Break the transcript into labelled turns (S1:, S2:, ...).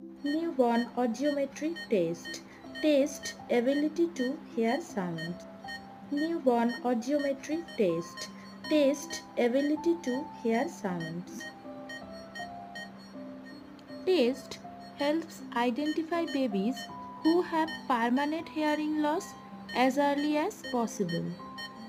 S1: Newborn audiometry test. Test ability to hear sounds. Newborn audiometry test. Test ability to hear sounds. Test helps identify babies who have permanent hearing loss as early as possible.